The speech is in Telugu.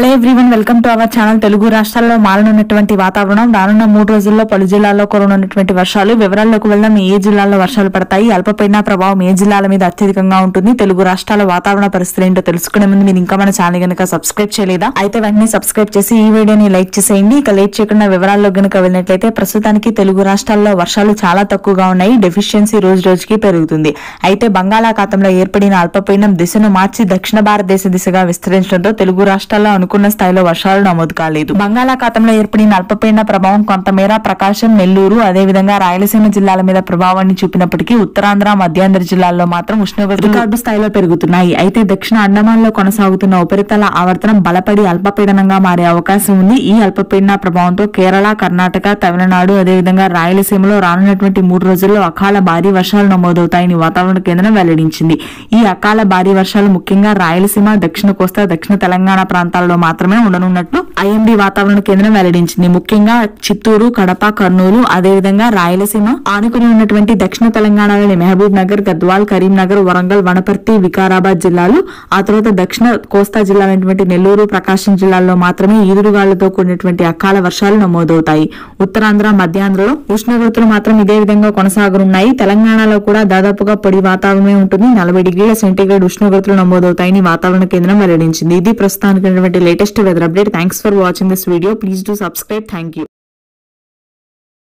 Hello everyone, welcome to our channel. Telugu రాష్ట్రాల్లో మారనున్నటువంటి వాతావరణం, రానున్న 3 రోజుల్లో పలు జిల్లాల్లో కురనున్నటువంటి వర్షాలు. వివరాల్లోకి వెళ్దాం. ఏ జిల్లాల్లో వర్షాలు పడతాయి, అల్పపీడన ప్రభావం ఏ జిల్లాల మీద అత్యధికంగా ఉంటుంది, తెలుగు రాష్ట్రాల వాతావరణ పరిస్థితులు ఏంటో తెలుసుకునే ముందు మీరు ఇంకా మన ఛానల్ గనుక సబ్స్క్రైబ్ చేయలేదా అయితే వెంటనే సబ్స్క్రైబ్ చేసి ఈ వీడియోని లైక్ చేసేయండి. ఇక లేట్ చేయకుండా వివరాల్లో గనుక వెళ్ళినట్లయితే ప్రస్తుతానికి తెలుగు రాష్ట్రాల్లో వర్షాలు చాలా తక్కువగా ఉన్నాయి. డెఫిషియన్సీ రోజు రోజుకి పెరుగుతుంది. అయితే బంగాళాఖాతంలో ఏర్పడిన అల్పపీడనం దిశను మార్చి దక్షిణ భారతదేశ దిశగా విస్తరించడంతో తెలుగు రాష్ట్రాల్లో అనుకున్న స్థాయిలో వర్షాలు నమోదు కాలేదు. బంగాళాఖాతంలో ఏర్పడిన అల్పపీడన ప్రభావం కొంతమేర ప్రకాశం, నెల్లూరు, అదేవిధంగా రాయలసీమ జిల్లాల మీద ప్రభావాన్ని చూపినప్పటికీ ఉత్తరాంధ్ర, మధ్యాంధ్ర జిల్లాల్లో మాత్రం ఉష్ణోగ్రతలు రికార్డు స్థాయిలో పెరుగుతున్నాయి. అయితే దక్షిణ అండమాన్ లో కొనసాగుతున్న ఉపరితల ఆవర్తనం బలపడి అల్పపీడనంగా మారే అవకాశం ఉంది. ఈ అల్పపీడన ప్రభావంతో కేరళ, కర్ణాటక, తమిళనాడు, అదేవిధంగా రాయలసీమలో రానున్నటువంటి 3 రోజుల్లో అకాల భారీ వర్షాలు నమోదవుతాయని వాతావరణ కేంద్రం వెల్లడించింది. ఈ అకాల భారీ వర్షాలు ముఖ్యంగా రాయలసీమ, దక్షిణ కోస్తా, దక్షిణ తెలంగాణ ప్రాంతాల్లో మాత్రమే ఉండనున్నట్లు ఐఎండీ వాతావరణ కేంద్రం వెల్లడించింది. ముఖ్యంగా చిత్తూరు, కడప, కర్నూలు, అదేవిధంగా రాయలసీమ ఆనుకుని ఉన్నటువంటి దక్షిణ తెలంగాణలోని మహబూబ్ నగర్, గద్వాల్, కరీంనగర్, వరంగల్, వనపర్తి, వికారాబాద్ జిల్లాలు, ఆ తర్వాత దక్షిణ కోస్తా జిల్లాలైనటువంటి నెల్లూరు, ప్రకాశం జిల్లాల్లో మాత్రమే ఈదురుగాళ్లతో కూడినటువంటి అకాల వర్షాలు నమోదవుతాయి. ఉత్తరాంధ్ర, మధ్యాంధ్రలో ఉష్ణోగ్రతలు మాత్రం ఇదే విధంగా కొనసాగనున్నాయి. తెలంగాణలో కూడా దాదాపుగా పొడి వాతావరణమే ఉంటుంది. 40 డిగ్రీల సెంటీగ్రేడ్ ఉష్ణోగ్రతలు నమోదవుతాయని వాతావరణ కేంద్రం వెల్లడించింది. ఇది ప్రస్తుతానికి latest weather update. Thanks for watching this video. Please do subscribe. Thank you.